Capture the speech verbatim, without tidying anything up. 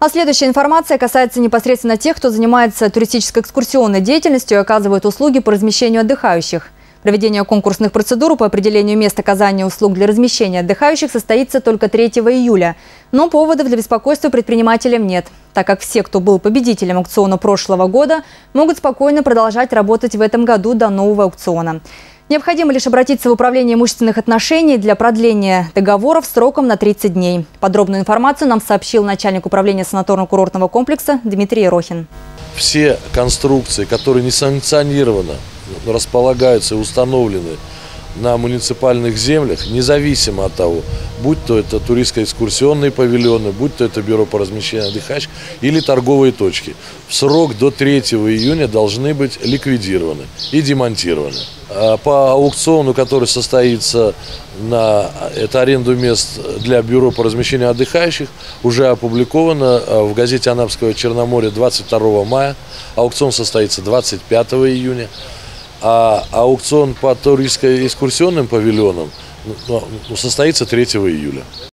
А следующая информация касается непосредственно тех, кто занимается туристическо-экскурсионной деятельностью и оказывает услуги по размещению отдыхающих. Проведение конкурсных процедур по определению мест оказания услуг для размещения отдыхающих состоится только третьего июля. Но поводов для беспокойства предпринимателям нет, так как все, кто был победителем аукциона прошлого года, могут спокойно продолжать работать в этом году до нового аукциона. Необходимо лишь обратиться в Управление имущественных отношений для продления договоров сроком на тридцать дней. Подробную информацию нам сообщил начальник управления санаторно-курортного комплекса Дмитрий Ерохин. Все конструкции, которые несанкционированно располагаются и установлены на муниципальных землях, независимо от того, будь то это туристско-экскурсионные павильоны, будь то это бюро по размещению отдыхающих или торговые точки, в срок до третьего июня должны быть ликвидированы и демонтированы. По аукциону, который состоится на это аренду мест для бюро по размещению отдыхающих, уже опубликовано в газете Анапского Черноморья двадцать второго мая. Аукцион состоится двадцать пятого июня. А аукцион по туристско-экскурсионным павильонам состоится третьего июля.